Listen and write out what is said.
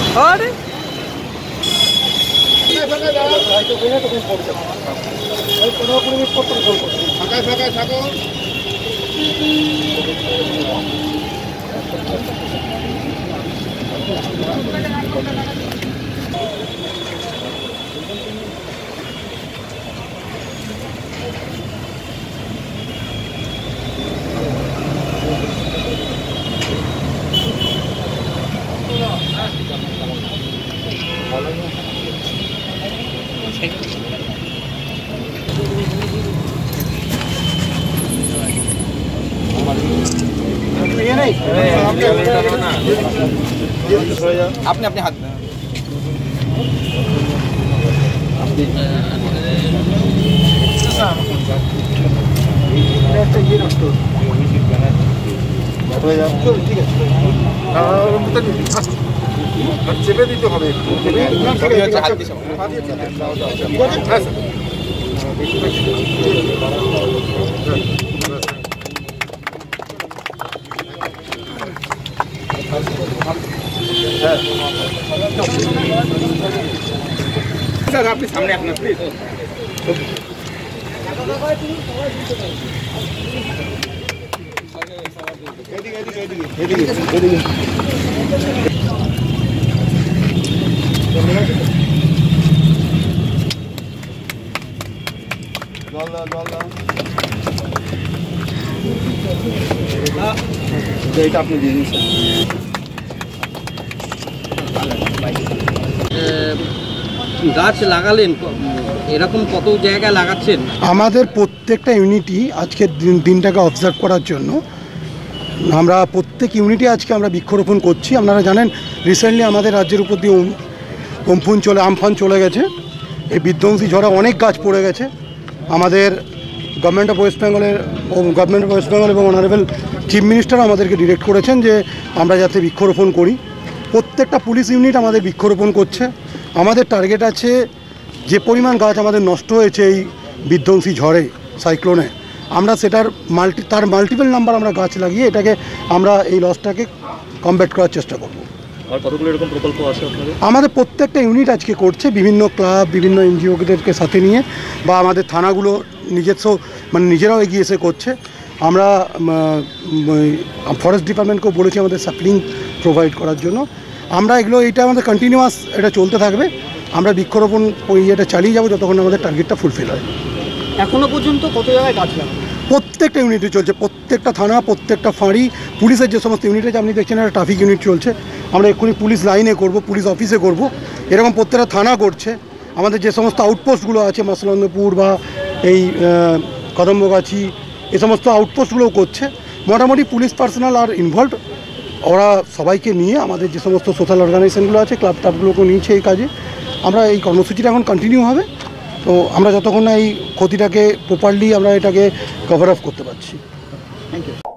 আরে ফাঁকায় থাকো। আপনি আপনি হাত চেপে দিতে হবে একটু। স্যার আপনি সামনে আপনার প্লিজ এইটা আপনি দিয়ে দিন স্যার। গাছ লাগালেন, এরকম কত জায়গায় লাগাচ্ছেন? আমাদের প্রত্যেকটা ইউনিটি আজকের দিনটাকে অবজার্ভ করার জন্য আমরা প্রত্যেক ইউনিটে আজকে আমরা বৃক্ষরোপণ করছি। আপনারা জানেন রিসেন্টলি আমাদের রাজ্যের উপর দিয়ে আমফান চলে গেছে। এই বিধ্বংসী ঝড়ে অনেক গাছ পড়ে গেছে। আমাদের গভর্নমেন্ট অফ ওয়েস্ট বেঙ্গল এবং অনারেবল চিফ মিনিস্টার আমাদেরকে ডিরেক্ট করেছেন যে আমরা যাতে বৃক্ষরোপণ করি। প্রত্যেকটা পুলিশ ইউনিট আমাদের বৃক্ষরোপণ করছে। আমাদের টার্গেট আছে যে পরিমাণ গাছ আমাদের নষ্ট হয়েছে এই বিধ্বংসী ঝড়ে, সাইক্লোনে, আমরা সেটার মাল্টিপল নাম্বার আমরা গাছ লাগিয়ে এটাকে আমরা এই লসটাকে কমব্যাট করার চেষ্টা করব। আর কতগুলো এরকম প্রকল্প আছে আপনাদের? আমাদের প্রত্যেকটা ইউনিট আজকে করছে, বিভিন্ন ক্লাব, বিভিন্ন এনজিওদেরকে সাথে নিয়ে, বা আমাদের থানাগুলো নিজেরাও এগিয়ে এসে করছে। আমরা ফরেস্ট ডিপার্টমেন্টকেও বলেছি আমাদের সাপ্লিং প্রোভাইড করার জন্য। আমরা এটা আমাদের কন্টিনিউয়াস এটা চলতে থাকবে। আমরা বৃক্ষরোপণ এটা চালিয়ে যাবো যতক্ষণ আমাদের টার্গেটটা ফুলফিল হয়। এখনো পর্যন্ত কত জায়গায় গাছ লাগানো? প্রত্যেকটা ইউনিটে চলছে, প্রত্যেকটা থানা, প্রত্যেকটা ফাঁড়ি, পুলিশের যে সমস্ত ইউনিট আছে, আপনি দেখছেন একটা ট্রাফিক ইউনিট চলছে, আমরা এক্ষুনি পুলিশ লাইনে করব, পুলিশ অফিসে করব, এরকম প্রত্যেকটা থানা করছে। আমাদের যে সমস্ত আউটপোস্টগুলো আছে মাসলন্দপুর বা এই কদম্বগাছি, এই সমস্ত আউটপোস্টগুলোও করছে। মোটামুটি পুলিশ পার্সোনাল আর ইনভলভ, ওরা সবাইকে নিয়ে আমাদের যে সমস্ত সোশ্যাল অর্গানাইজেশনগুলো আছে, ক্লাব টাবগুলোকে নিয়েছে এই কাজে। আমরা এই কর্মসূচিটা এখন কন্টিনিউ হবে। তো আমরা যতক্ষণ না এই ক্ষতিটাকে প্রপারলি আমরা এটাকে কভার আপ করতে পারছি। Thank you.